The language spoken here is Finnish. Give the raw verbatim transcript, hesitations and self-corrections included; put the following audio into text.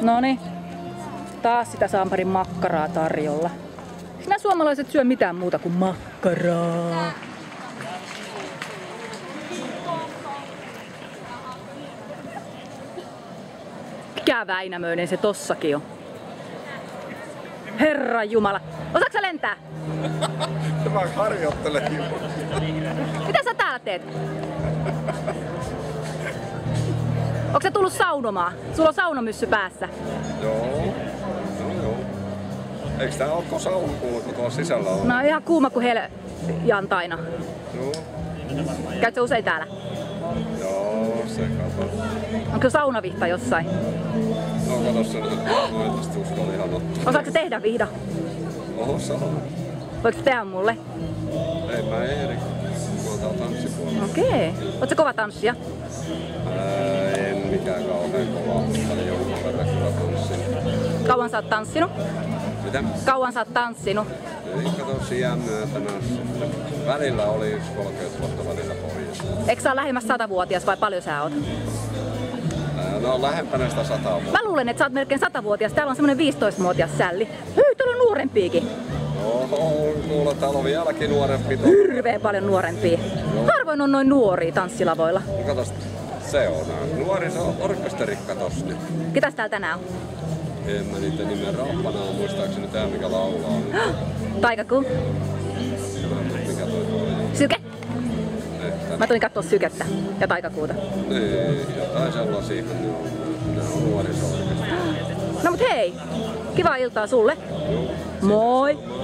Noniin. Taas sitä Samparin makkaraa tarjolla. Sinä suomalaiset syö mitään muuta kuin makkaraa. Mikä Väinämöinen se tossakin on? Herran Jumala. Osaatko sä lentää? Mä harjoittelen. Mitä sä täällä teet? Onko sä tullut saunomaan? Sulla on saunomyssy päässä. Joo. No, joo. Eiks tää oo sauna kuullut, kun tuolla sisällä on? No ihan kuuma kuin hel... jantaina. Joo. Käytkö sä usein täällä? Joo, se kato. Onko saunavihta jossain? No kato sen, että noitasti uskon ihan ottaa. Osaatko sä tehdä vihda? Oho, saa. Voitko sä tehdä mulle? Ei mä eri. Mä oon täällä tanssipuolella. Okei. Oot sä kova tanssija? Ää, en mikään kauhean kova, mutta jonkun verran kyllä tanssin. Kauan sä oot tanssinut? Mitä? Kauan sä oot tanssinut? Ei kato sijään myötänä sitten. Välillä oli yksi kolmekymmentä vuotta välillä pois. Eikö sä ole lähemmäs satavuotias vai paljon sä oot? Ää, no lähempänä sitä sataa vuotta. Mä luulen, että sä oot melkein satavuotias. Täällä on semmonen viisitoistavuotias sälli. Hyi, täällä on nuorempiikin. Oho, kuule, täällä on vieläkin nuorempi. Hirveen paljon nuorempia. Harvoin on noin nuoria tanssilavoilla. No katos, se on nää. Nuoriso-orkesteri katos nyt. Ketäs täällä tänään on? En mä niitä nimen rappanaa, muistaakseni tää mikä laulaa. Taikakuu. Mikä toi toi? Syke. Että... Mä tulin kattoo Sykettä ja Taikakuuta. Niin, jotain sellaisia. Ne on, ne on nuoriso-orkesteri. No mut hei, kivaa iltaa sulle. Joo. Moi!